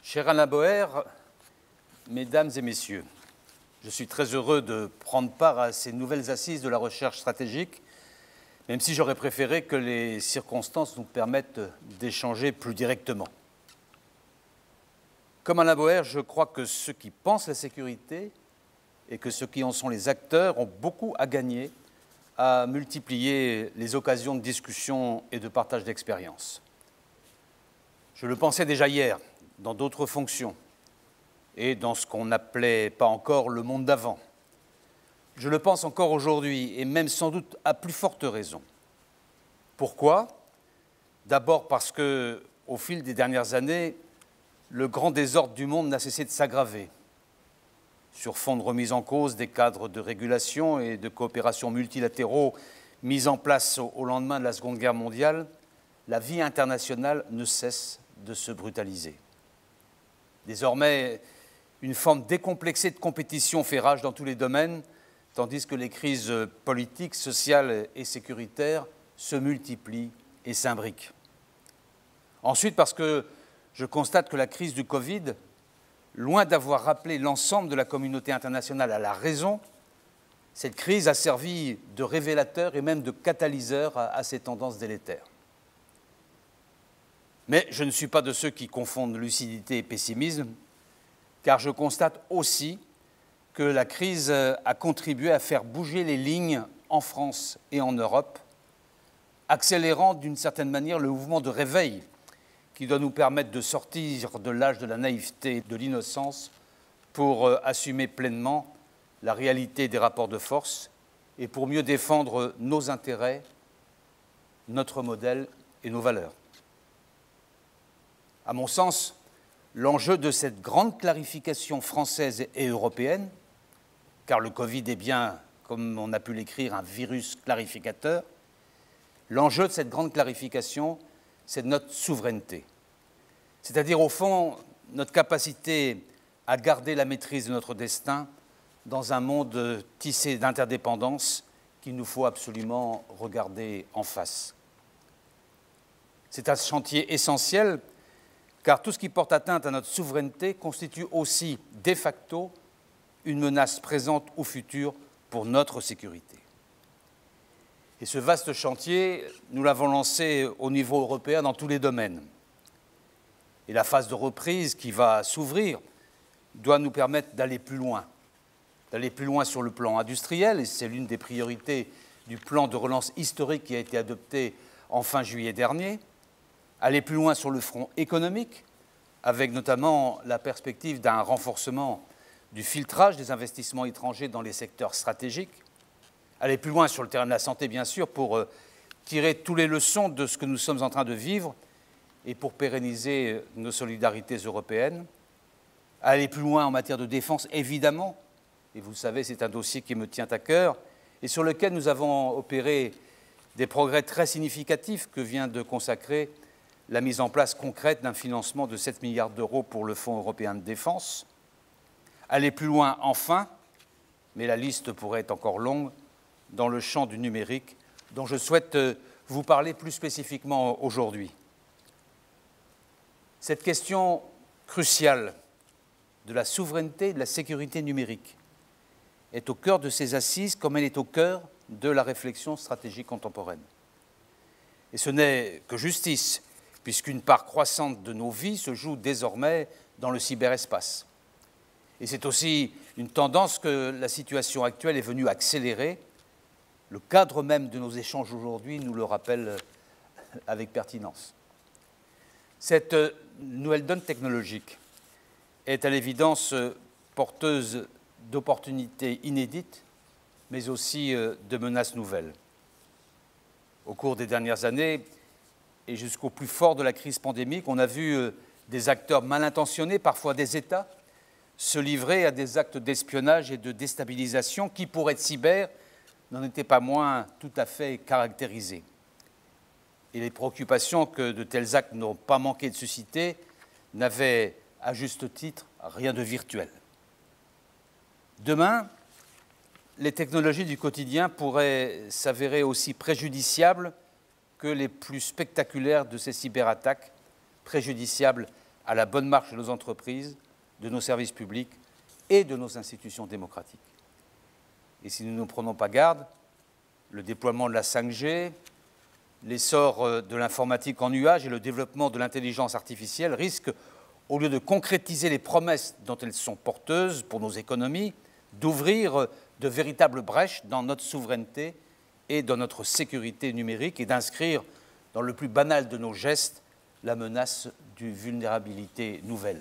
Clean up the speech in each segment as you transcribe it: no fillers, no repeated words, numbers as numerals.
Cher Alain Boer, Mesdames et Messieurs, je suis très heureux de prendre part à ces nouvelles assises de la recherche stratégique, même si j'aurais préféré que les circonstances nous permettent d'échanger plus directement. Comme Alain Boer, je crois que ceux qui pensent la sécurité et que ceux qui en sont les acteurs ont beaucoup à gagner à multiplier les occasions de discussion et de partage d'expériences. Je le pensais déjà hier, dans d'autres fonctions, et dans ce qu'on n'appelait pas encore le monde d'avant. Je le pense encore aujourd'hui, et même sans doute à plus forte raison. Pourquoi ? D'abord parce que, au fil des dernières années, le grand désordre du monde n'a cessé de s'aggraver. Sur fond de remise en cause des cadres de régulation et de coopération multilatéraux mis en place au lendemain de la Seconde Guerre mondiale, la vie internationale ne cesse de se brutaliser. Désormais, une forme décomplexée de compétition fait rage dans tous les domaines, tandis que les crises politiques, sociales et sécuritaires se multiplient et s'imbriquent. Ensuite, parce que je constate que la crise du Covid, loin d'avoir rappelé l'ensemble de la communauté internationale à la raison, cette crise a servi de révélateur et même de catalyseur à ces tendances délétères. Mais je ne suis pas de ceux qui confondent lucidité et pessimisme, car je constate aussi que la crise a contribué à faire bouger les lignes en France et en Europe, accélérant d'une certaine manière le mouvement de réveil qui doit nous permettre de sortir de l'âge de la naïveté et de l'innocence pour assumer pleinement la réalité des rapports de force et pour mieux défendre nos intérêts, notre modèle et nos valeurs. À mon sens, l'enjeu de cette grande clarification française et européenne, car le Covid est bien, comme on a pu l'écrire, un virus clarificateur, l'enjeu de cette grande clarification, c'est notre souveraineté. C'est-à-dire, au fond, notre capacité à garder la maîtrise de notre destin dans un monde tissé d'interdépendance qu'il nous faut absolument regarder en face. C'est un chantier essentiel, car tout ce qui porte atteinte à notre souveraineté constitue aussi, de facto, une menace présente ou future pour notre sécurité. Et ce vaste chantier, nous l'avons lancé au niveau européen dans tous les domaines. Et la phase de reprise qui va s'ouvrir doit nous permettre d'aller plus loin sur le plan industriel, et c'est l'une des priorités du plan de relance historique qui a été adopté en fin juillet dernier, aller plus loin sur le front économique, avec notamment la perspective d'un renforcement du filtrage des investissements étrangers dans les secteurs stratégiques, aller plus loin sur le terrain de la santé, bien sûr, pour tirer toutes les leçons de ce que nous sommes en train de vivre et pour pérenniser nos solidarités européennes, aller plus loin en matière de défense, évidemment, et vous le savez, c'est un dossier qui me tient à cœur, et sur lequel nous avons opéré des progrès très significatifs que vient de consacrer la mise en place concrète d'un financement de 7 milliards d'euros pour le Fonds européen de défense. Aller plus loin, enfin, mais la liste pourrait être encore longue, dans le champ du numérique, dont je souhaite vous parler plus spécifiquement aujourd'hui. Cette question cruciale de la souveraineté et de la sécurité numérique est au cœur de ces assises comme elle est au cœur de la réflexion stratégique contemporaine. Et ce n'est que justice, puisqu'une part croissante de nos vies se joue désormais dans le cyberespace. Et c'est aussi une tendance que la situation actuelle est venue accélérer. Le cadre même de nos échanges aujourd'hui nous le rappelle avec pertinence. Cette nouvelle donne technologique est à l'évidence porteuse d'opportunités inédites, mais aussi de menaces nouvelles. Au cours des dernières années, et jusqu'au plus fort de la crise pandémique, on a vu des acteurs mal intentionnés, parfois des États, se livrer à des actes d'espionnage et de déstabilisation qui, pour être cyber, n'en étaient pas moins tout à fait caractérisés. Et les préoccupations que de tels actes n'ont pas manqué de susciter n'avaient, à juste titre, rien de virtuel. Demain, les technologies du quotidien pourraient s'avérer aussi préjudiciables que les plus spectaculaires de ces cyberattaques, préjudiciables à la bonne marche de nos entreprises, de nos services publics et de nos institutions démocratiques. Et si nous ne prenons pas garde, le déploiement de la 5G, l'essor de l'informatique en nuage et le développement de l'intelligence artificielle risquent, au lieu de concrétiser les promesses dont elles sont porteuses pour nos économies, d'ouvrir de véritables brèches dans notre souveraineté et dans notre sécurité numérique et d'inscrire dans le plus banal de nos gestes la menace d'une vulnérabilité nouvelle.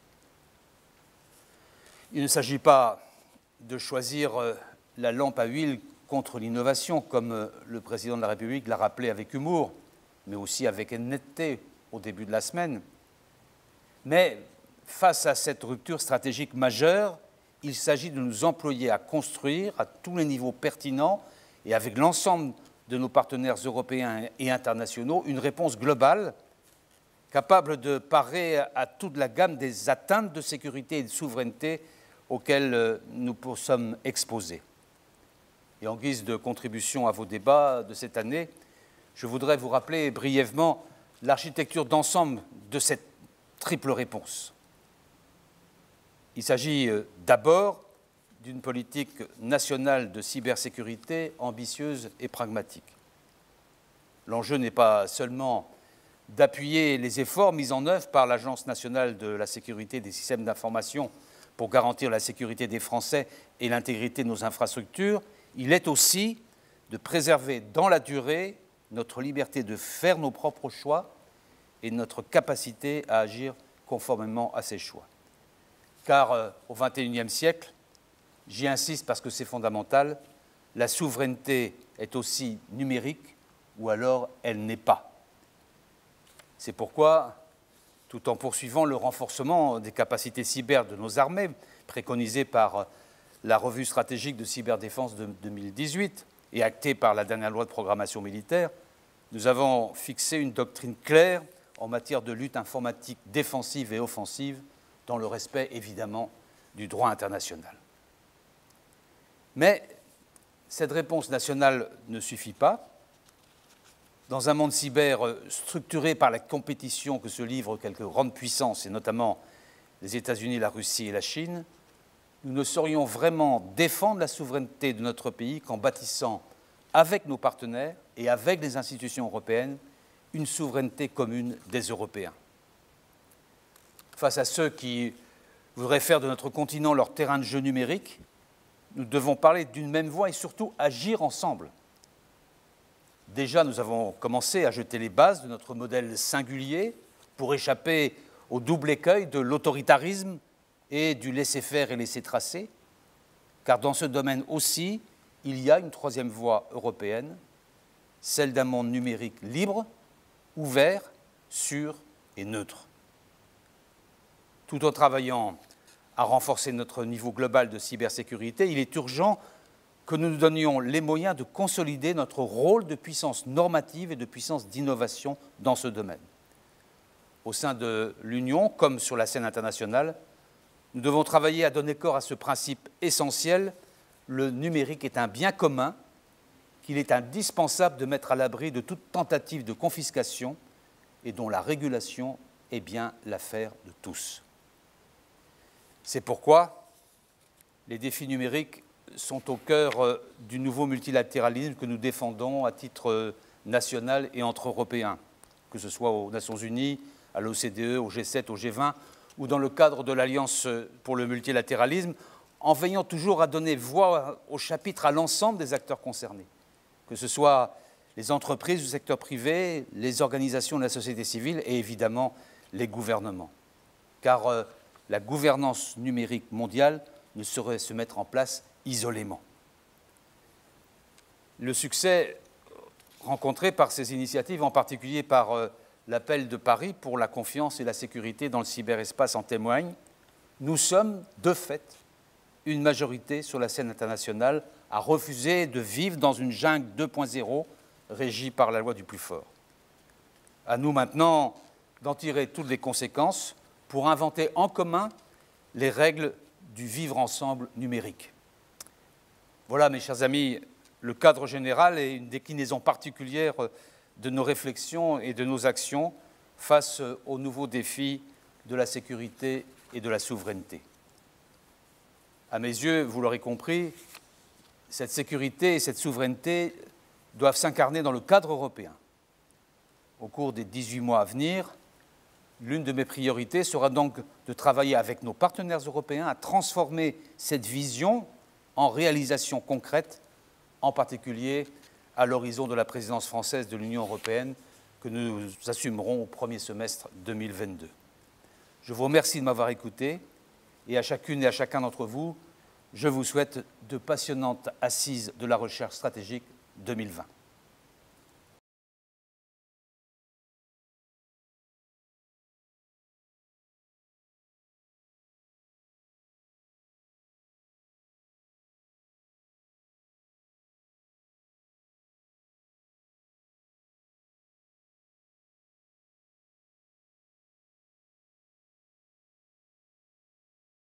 Il ne s'agit pas de choisir la lampe à huile contre l'innovation, comme le président de la République l'a rappelé avec humour, mais aussi avec netteté au début de la semaine. Mais face à cette rupture stratégique majeure, il s'agit de nous employer à construire à tous les niveaux pertinents et avec l'ensemble de nos partenaires européens et internationaux une réponse globale capable de parer à toute la gamme des atteintes de sécurité et de souveraineté auxquelles nous sommes exposés. Et en guise de contribution à vos débats de cette année, je voudrais vous rappeler brièvement l'architecture d'ensemble de cette triple réponse. Il s'agit d'abord d'une politique nationale de cybersécurité ambitieuse et pragmatique. L'enjeu n'est pas seulement d'appuyer les efforts mis en œuvre par l'Agence nationale de la sécurité des systèmes d'information pour garantir la sécurité des Français et l'intégrité de nos infrastructures, il est aussi de préserver dans la durée notre liberté de faire nos propres choix et notre capacité à agir conformément à ces choix. Car au XXIe siècle, j'y insiste parce que c'est fondamental, la souveraineté est aussi numérique ou alors elle n'est pas. C'est pourquoi, tout en poursuivant le renforcement des capacités cyber de nos armées, préconisé par la revue stratégique de cyberdéfense de 2018 et actée par la dernière loi de programmation militaire, nous avons fixé une doctrine claire en matière de lutte informatique défensive et offensive, dans le respect évidemment du droit international. Mais cette réponse nationale ne suffit pas. Dans un monde cyber structuré par la compétition que se livrent quelques grandes puissances, et notamment les États-Unis, la Russie et la Chine, nous ne saurions vraiment défendre la souveraineté de notre pays qu'en bâtissant avec nos partenaires et avec les institutions européennes une souveraineté commune des Européens. Face à ceux qui voudraient faire de notre continent leur terrain de jeu numérique, nous devons parler d'une même voix et surtout agir ensemble. Déjà, nous avons commencé à jeter les bases de notre modèle singulier pour échapper au double écueil de l'autoritarisme et du laisser-faire et laisser-tracer, car dans ce domaine aussi, il y a une troisième voie européenne, celle d'un monde numérique libre, ouvert, sûr et neutre. Tout en travaillant à renforcer notre niveau global de cybersécurité, il est urgent que nous nous donnions les moyens de consolider notre rôle de puissance normative et de puissance d'innovation dans ce domaine. Au sein de l'Union, comme sur la scène internationale, nous devons travailler à donner corps à ce principe essentiel. Le numérique est un bien commun qu'il est indispensable de mettre à l'abri de toute tentative de confiscation et dont la régulation est bien l'affaire de tous. C'est pourquoi les défis numériques sont au cœur du nouveau multilatéralisme que nous défendons à titre national et entre Européens, que ce soit aux Nations Unies, à l'OCDE, au G7, au G20 ou dans le cadre de l'Alliance pour le multilatéralisme, en veillant toujours à donner voix au chapitre à l'ensemble des acteurs concernés, que ce soit les entreprises du secteur privé, les organisations de la société civile et évidemment les gouvernements. Car la gouvernance numérique mondiale ne saurait se mettre en place isolément. Le succès rencontré par ces initiatives, en particulier par l'appel de Paris pour la confiance et la sécurité dans le cyberespace en témoigne. Nous sommes, de fait, une majorité sur la scène internationale à refuser de vivre dans une jungle 2.0 régie par la loi du plus fort. À nous maintenant d'en tirer toutes les conséquences pour inventer en commun les règles du vivre ensemble numérique. Voilà, mes chers amis, le cadre général et une déclinaison particulière de nos réflexions et de nos actions face aux nouveaux défis de la sécurité et de la souveraineté. À mes yeux, vous l'aurez compris, cette sécurité et cette souveraineté doivent s'incarner dans le cadre européen. Au cours des 18 mois à venir, l'une de mes priorités sera donc de travailler avec nos partenaires européens à transformer cette vision en réalisation concrète, en particulier à l'horizon de la présidence française de l'Union européenne que nous assumerons au premier semestre 2022. Je vous remercie de m'avoir écouté et à chacune et à chacun d'entre vous, je vous souhaite de passionnantes assises de la recherche stratégique 2020.